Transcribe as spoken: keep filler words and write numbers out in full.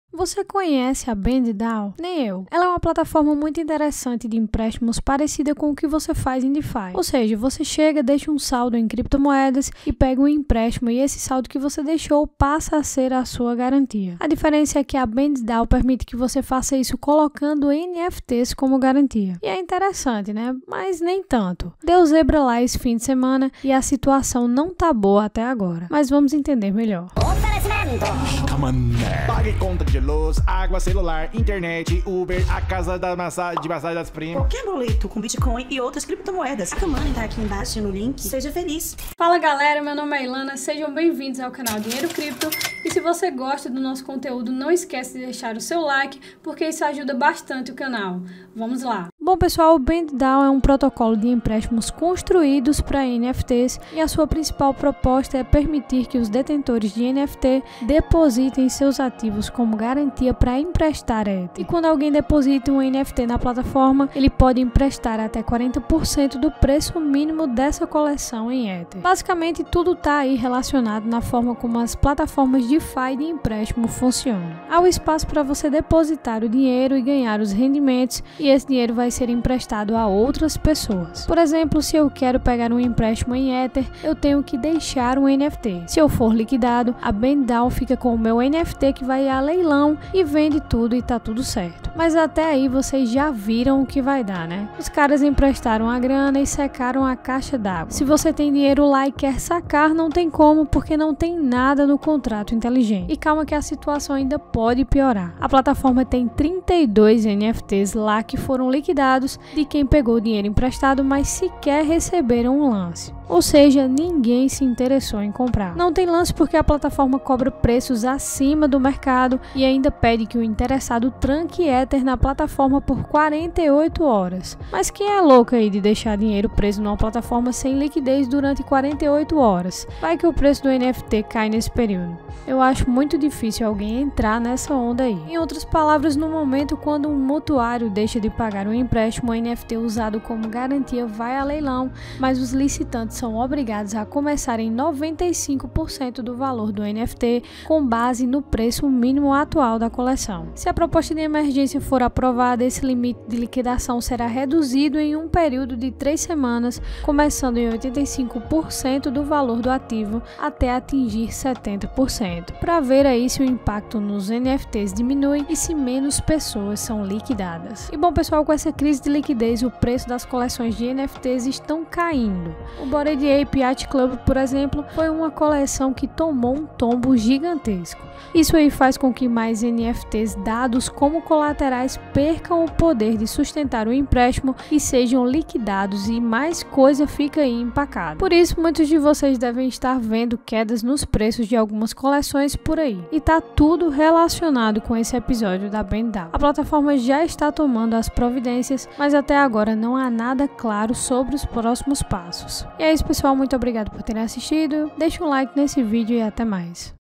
Você conhece a BandDAO? Nem eu. Ela é uma plataforma muito interessante de empréstimos parecida com o que você faz em DeFi. Ou seja, você chega, deixa um saldo em criptomoedas e pega um empréstimo e esse saldo que você deixou passa a ser a sua garantia. A diferença é que a BandDAO permite que você faça isso colocando N F Ts como garantia. E é interessante, né? Mas nem tanto. Deu zebra lá esse fim de semana e a situação não tá boa até agora. Mas vamos entender melhor. Pague conta de luz, água, celular, internet, Uber, a casa da massa, de massagem das primas. Qualquer boleto com Bitcoin e outras criptomoedas. A Money tá aqui embaixo no link. Seja feliz. Fala galera, meu nome é Ilana, sejam bem-vindos ao canal Dinheiro Cripto. E se você gosta do nosso conteúdo, não esquece de deixar o seu like, porque isso ajuda bastante o canal. Vamos lá! Bom pessoal, o BandDAO é um protocolo de empréstimos construídos para N F Ts e a sua principal proposta é permitir que os detentores de N F T depositem seus ativos como garantia para emprestar Ether. E quando alguém deposita um N F T na plataforma, ele pode emprestar até quarenta por cento do preço mínimo dessa coleção em Ether. Basicamente, tudo está aí relacionado na forma como as plataformas DeFi de empréstimo funcionam. Há o espaço para você depositar o dinheiro e ganhar os rendimentos, e esse dinheiro vai ser emprestado a outras pessoas. Por exemplo, se eu quero pegar um empréstimo em Ether, eu tenho que deixar um N F T. Se eu for liquidado, a BandDAO fica com o meu N F T que vai a leilão e vende tudo e tá tudo certo. Mas até aí vocês já viram o que vai dar, né? Os caras emprestaram a grana e secaram a caixa d'água. Se você tem dinheiro lá e quer sacar, não tem como, porque não tem nada no contrato inteligente. E calma que a situação ainda pode piorar. A plataforma tem trinta e dois N F Ts lá que foram liquidados de quem pegou o dinheiro emprestado, mas sequer receberam um lance. Ou seja, ninguém se interessou em comprar. Não tem lance porque a plataforma cobra preços acima do mercado e ainda pede que o interessado tranque Ether na plataforma por quarenta e oito horas. Mas quem é louco aí de deixar dinheiro preso numa plataforma sem liquidez durante quarenta e oito horas? Vai que o preço do N F T cai nesse período. Eu acho muito difícil alguém entrar nessa onda aí. Em outras palavras, no momento quando um mutuário deixa de pagar um empréstimo, o N F T usado como garantia vai a leilão, mas os licitantes são obrigados a começar em noventa e cinco por cento do valor do N F T com base no preço mínimo atual da coleção. Se a proposta de emergência for aprovada, esse limite de liquidação será reduzido em um período de três semanas, começando em oitenta e cinco por cento do valor do ativo até atingir setenta por cento, para ver aí se o impacto nos N F Ts diminui e se menos pessoas são liquidadas. E bom pessoal, com essa crise de liquidez, o preço das coleções de N F Ts estão caindo. O Bored Ape Yacht Club, por exemplo, foi uma coleção que tomou um tombo gigantesco. Isso aí faz com que mais N F Ts dados como colaterais percam o poder de sustentar o empréstimo e sejam liquidados, e mais coisa fica aí empacada. Por isso, muitos de vocês devem estar vendo quedas nos preços de algumas coleções por aí. E tá tudo relacionado com esse episódio da BandDAO. A plataforma já está tomando as providências, mas até agora não há nada claro sobre os próximos passos. E é isso pessoal, muito obrigado por terem assistido, deixa um like nesse vídeo e até mais.